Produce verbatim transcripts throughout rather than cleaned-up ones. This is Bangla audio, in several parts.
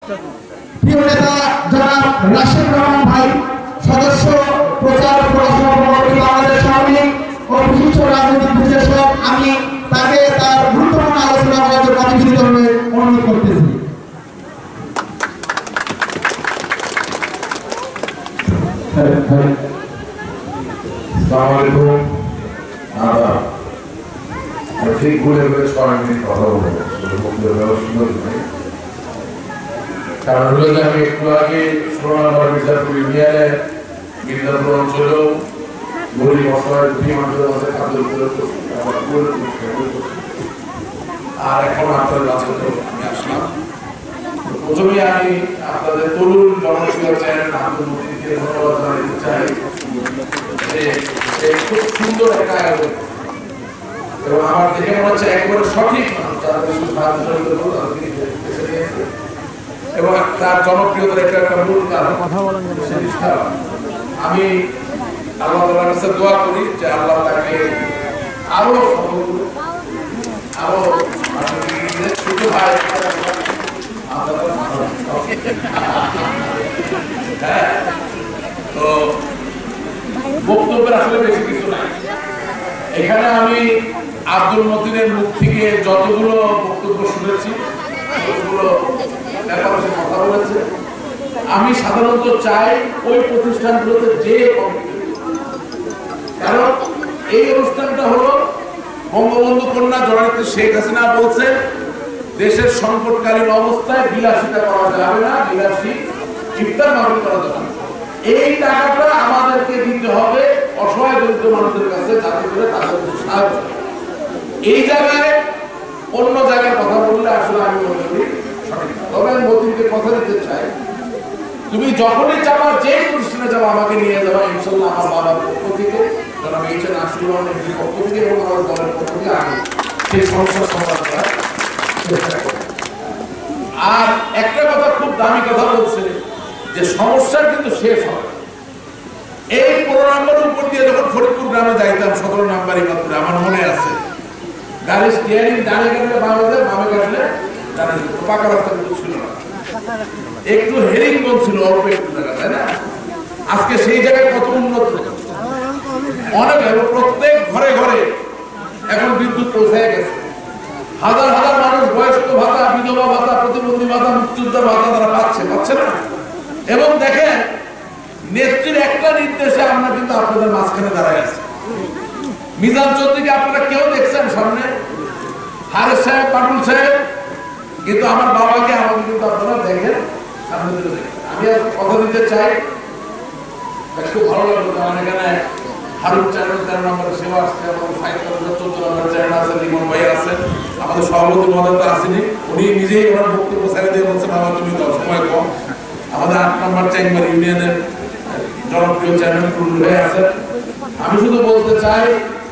প্রিয় নেতা জনাব রাশেদ রহমান ভাই, সদস্য প্রচার প্রশাসন কমিটি বাংলাদেশ আওয়ামী লীগ ও বিশিষ্ট রাজনৈতিক বিশ্লেষক, আমি তাকে তার গুরুত্বপূর্ণ আলোচনা করার জন্য আমি বিনীতভাবে অনুরোধ করতেছি। আসসালামু আলাইকুম। আদাব। ঠিক ঘুরে ঘুরে ছয় মিনিট কথা বলবো, সুন্দর নয়। কারণ হলো যে আমি একটু আগে সোনারগাঁও মির্জাপুর ইউনিয়নের মির্জাপুর অঞ্চলেও গরিব অসহায় দুটি মানুষের মধ্যে খাদ্য বিতরণ করছি, আর এখন আপনাদের কাছে আমি আসলাম। প্রথমে আমি আপনাদের তরুণ জনপ্রিয় চ্যানেল আব্দুল মতিনকে ধন্যবাদ জানাতে চাই। খুব সুন্দর একটা আয়োজন এবং আমার দেখে মনে হচ্ছে একবারে সঠিক এবং তার জনপ্রিয়তার একটা একটা মূল কারণ আমি আল্লাহ তাআলার কাছে দোয়া করি যে আল্লাহ তাকে আরো আরো ছোট ভাই হ্যাঁ, তো বক্তব্যের আসলে বেশি কিছু নাই। এখানে আমি আব্দুল মতিনের মুখ থেকে যতগুলো বক্তব্য শুনেছি, যতগুলো ব্যাপারে কথা বলেছে, আমি সাধারণত চাই ওই প্রতিষ্ঠানগুলোতে যে, কারণ এই অনুষ্ঠানটা হলো বঙ্গবন্ধু কন্যা জননেত্রী শেখ হাসিনা বলছেন দেশের সংকটকালীন অবস্থায় বিলাসিতা করা যাবে না, বিলাসী ইফতার মাহফিল করা যাবে না। এই টাকাটা আমাদেরকে দিতে হবে অসহায় দরিদ্র মানুষের কাছে, যাতে করে তাদের সাহায্য। এই জায়গায় অন্য জায়গায় কথা বললে আসলে আমি মনে করি সঠিক না। তবে আমি মতিনকে কথা দিতে চাই, তুমি যখনই যাবা, যে প্রতিষ্ঠানে যাবো আমাকে নিয়ে যাবা, ইনশাল্লাহ আমার বাবার পক্ষ থেকে, জনাব এইচ এন আশিরুর পক্ষ থেকে এবং আমার দলের পক্ষ থেকে আমি সেই সমস্যার সমাধান করার চেষ্টা করব। আর একটা কথা খুব দামি কথা বলছে যে সমস্যার কিন্তু শেষ হবে। এই পনেরো নম্বর উপর দিয়ে যখন ফরিদপুর গ্রামে যাইতাম, সতেরো নাম্বার ইমাদপুরে, আমার মনে আছে গাড়ির স্টিয়ারিং ডানে কাটলে বামে যায়, বামে কাটলে ডানে, পাকা রাস্তা কিন্তু ছিল না, একটু হেরিং বলছিল অল্প একটু জায়গা, তাই না? আজকে সেই জায়গায় কত উন্নত, অনেক, প্রত্যেক ঘরে ঘরে এখন বিদ্যুৎ পৌঁছে গেছে। হাজার হাজার মানুষ বয়স্ক ভাতা, বিধবা ভাতা, প্রতিবন্ধী ভাতা, মুক্তিযোদ্ধা ভাতা তারা পাচ্ছে, পাচ্ছে না? এবং দেখেন নেত্রীর একটা নির্দেশে আমরা কিন্তু আপনাদের মাঝখানে দাঁড়ায় আছি। মিজান চৌধুরীকে আপনারা কেউ দেখছেন সামনে, হারেস সাহেব, পাটুল সাহেব, কিন্তু আমার বাবাকে আমাকে কিন্তু আপনারা দেখেন সামনে থেকে দেখেন। আমি আজকে কথা দিতে চাই, খুব ভালো লাগলো আমার এখানে হারুন চ্যানেল তেরো নম্বরের সেবা আসছে, আমাদের সাহিত্য চোদ্দ নম্বর চ্যানেল আছে, লিমন ভাই আছেন, আমাদের সভাপতি মহোদয় তো আসেনি, উনি নিজেই ওনার বক্তব্য ছেড়ে দিয়ে বলছেন আমার তুমি দাও, সময় কম। আমাদের আট নম্বর চেম্বার ইউনিয়নের জনপ্রিয় চ্যানেল টুল ভাই আছেন। আমি শুধু বলতে চাই,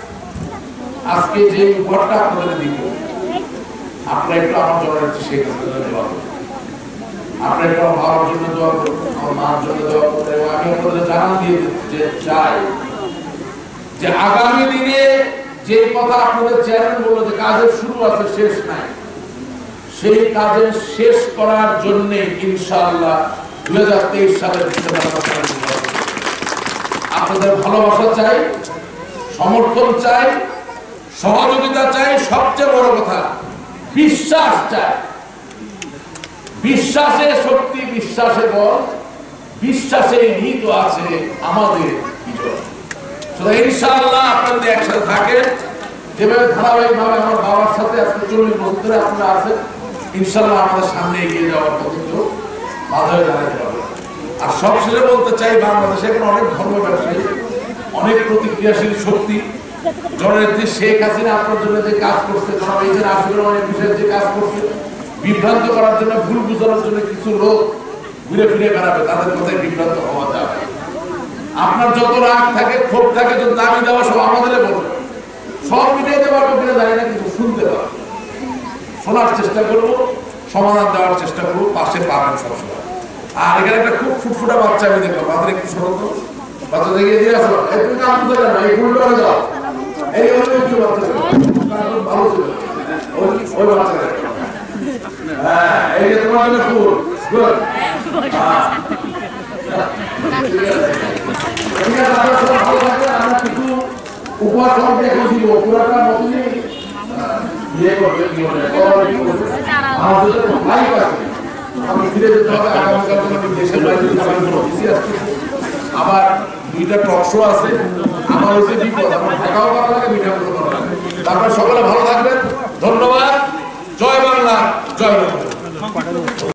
আজকে যে উপহারটা আপনাদের দিব, আপনারা একটু আমার জননেত্রী শেখ হাসিনার দোয়া করুন, আপনারা একটু আমার বাবার জন্য দোয়া করুন, আমার মার জন্য দোয়া করুন। এবং আমি আপনাদের জানান দিয়ে দিতে চাই যে আগামী দিনে যে কথা আপনাদের চেয়ারম্যান বললো যে কাজের শুরু আছে, শেষ নাই, সেই কাজের শেষ করার জন্য ইনশাআল্লাহ দুই হাজার তেইশ সালের আপনাদের ভালোবাসা চাই, সমর্থন চাই, সহযোগিতা চাই, সবচেয়ে বড় কথা বিশ্বাস চাই। বিশ্বাসে শক্তি, বিশ্বাসে বল, বিশ্বাসে নিহিত আছে আমাদের বিজয়। ইনশাআল্লাহ আপনারা যদি একসাথে থাকেন, যেভাবে ধারাবাহিকভাবে আমার বাবার সাথে আজকে চল্লিশ বছর ধরে আপনারা আছেন, ইনশাআল্লাহ আমাদের সামনে এগিয়ে যাওয়ার পথে কেউ বাধা হয়ে দাঁড়াতে পারবে। আর সবশেষে বলতে চাই, বাংলাদেশে এখন অনেক ধর্ম ব্যবসায়ী, অনেক প্রতিক্রিয়াশীল শক্তি, জননেত্রী শেখ হাসিনা আপনার জন্য যে কাজ করছে, এই যে আসলে অনেক বিষয়ে যে কাজ করছে, বিভ্রান্ত করার জন্য, ভুল বুঝানোর জন্য কিছু লোক ঘুরে ফিরে বেড়াবে, তাদের কথায় বিভ্রান্ত হওয়া যাবে। আপনার যত রাগ থাকে, ক্ষোভ থাকে, যত দাবি দেওয়া, সব আমাদের বলবে, সব মিটাইতে পারবো কিনা জানি না, কিন্তু শুনতে পারবো, শোনার চেষ্টা করবো, সমাধান দেওয়ার চেষ্টা করবো, পাশে পাবেন সবসময়। আর এখানে একটা খুব ফুটফুটা বাচ্চা আমি দেখলাম, বাচ্চারা একটু শোনো, বাচ্চা দেখে দিয়ে আসো, একটু কাম করে না, এই ফুলটা যাও, এই হলো একটু বাচ্চা ভালো ছিল, ওই বাচ্চা, হ্যাঁ, এই যে তোমার জন্য ফুল। Good. Ah. ঠিক আছে, আপনারা সবাই ভালো থাকবেন। আমরা কিছু উপহার সব এখন দিব, পুরাটা মতনই ইয়ে করবে, কি বলে, কভার করবে। আমাদের তো লাইভ আছে, আমি ফিরে যেতে হবে আগামীকাল তোমাদের দেশের বাইরে আমার কোনো অফিসে আসছে। আবার দুইটা টক শো আছে, আমার হচ্ছে বিপদ, আমার ঢাকাও করা লাগে, মিঠাও করা লাগে। তারপর সকলে ভালো থাকবেন, ধন্যবাদ। জয় বাংলা, জয় বাংলা।